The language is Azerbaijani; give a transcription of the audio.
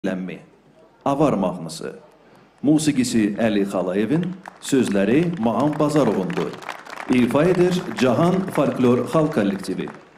Lənmi, Avar mahnısı. Musiqisi Əli Xalayevin, sözləri Mahan Bazarovundur. İfa edir Cahan Folklor Xalq Kollektivi.